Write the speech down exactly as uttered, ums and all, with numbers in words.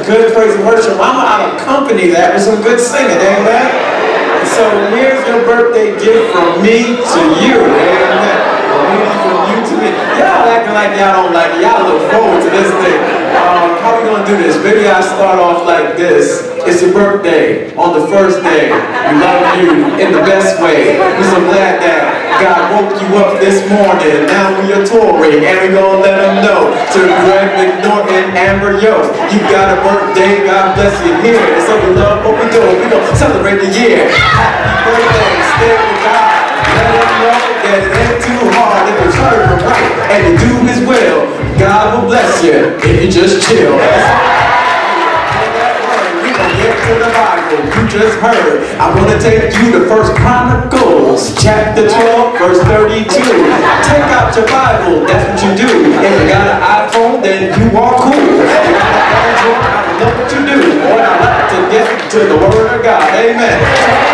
good praise and worship, I'm going to accompany that with some good singing, amen? And so here's your birthday gift from me to you, amen? From you to me. Y'all acting like y'all don't like it. Y'all look forward to this thing. Um, how we going to do this? Maybe I start off like this. It's your birthday on the first day. We love you in the best way. We're so glad that God woke you up this morning. Now we're touring and we're going to let them know. To Greg McNorton, Amber, yo, you got a birthday. God bless you here. And so we love what we're doing. We're going to celebrate the year. Happy birthday. Stay with God. Let him know that it ain't too hard if you serve him right and you do his will. God will bless you if you just chill. To the Bible you just heard. I want to take you to First Chronicles chapter twelve verse thirty-two. Take out your Bible, that's what you do. If you got an iPhone, then you are cool. If you got an Android, I love what you do. Boy, I like to get to the Word of God. Amen.